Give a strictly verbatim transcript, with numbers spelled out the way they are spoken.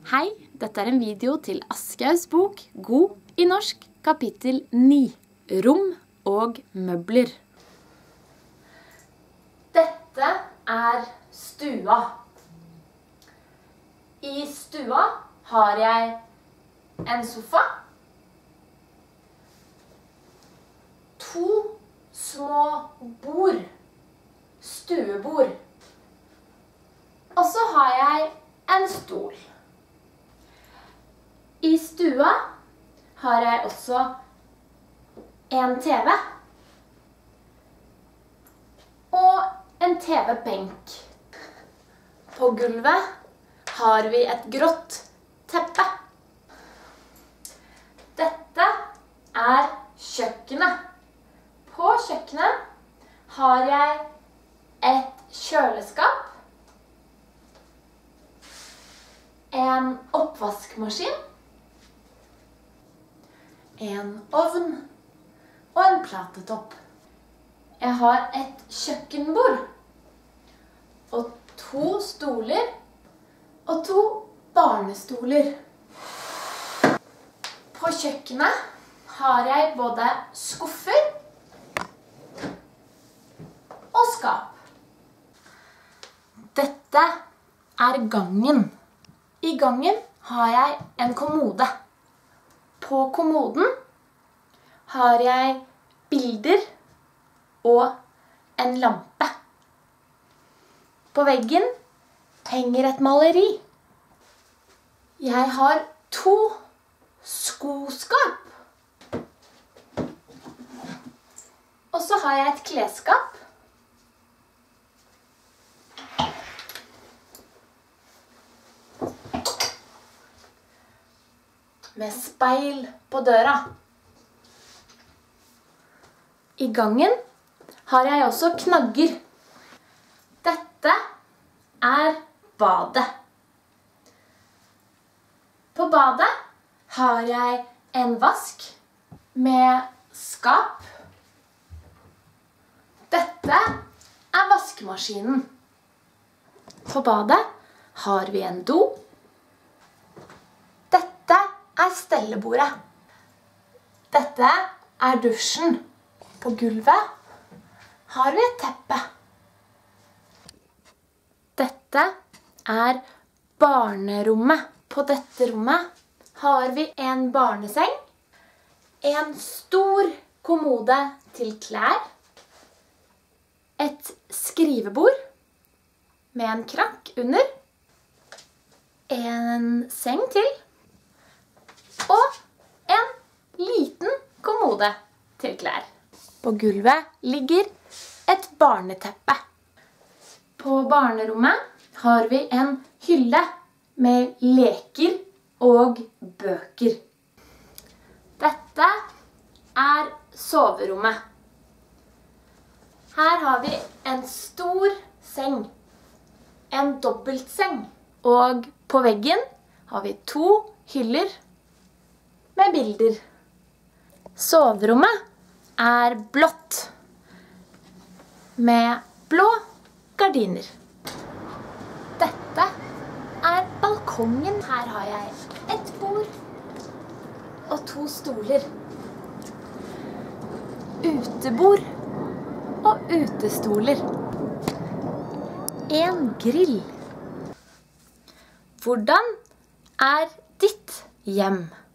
Hei, dette er en video til Aschehougs bok God i norsk, kapittel ni. Rom og møbler. Dette er stua. I stua har jeg en sofa, to små bord, stuebord, og så har jeg en stol. I stua har jeg også en T V og en T V-benk. På gulvet har vi et grått teppe. Dette er kjøkkenet. På kjøkkenet har jeg et kjøleskap, en oppvaskmaskin, en ovn og en platetopp. Jeg har et kjøkkenbord og to stoler og to barnestoler. På kjøkkenet har jeg både skuffer og skap. Dette er gangen. I gangen har jeg en kommode. På kommoden har jeg bilder og en lampe. På veggen henger et maleri. Jeg har to skoskap. Og så har jeg et klesskap. Med speil på døra. I gangen har jeg også knagger. Dette er badet. På badet har jeg en vask med skap. Dette er vaskemaskinen. På badet har vi en do. Dette er stellebordet. Dette er dusjen. På gulvet har vi et teppe. Dette er barnerommet. På dette rommet har vi en barneseng, en stor kommode til klær, et skrivebord med en krakk under, en seng til, og en liten kommode til klær. På gulvet ligger et barneteppe. På barnerommet har vi en hylle med leker og bøker. Dette er soverommet. Her har vi en stor seng, en dobbeltseng, og på veggen har vi to hyller med bilder. Soverommet er blått, med blå gardiner. Dette er balkongen. Her har jeg et bord og to stoler. Utebord og utestoler. En grill. Hvordan er ditt hjem?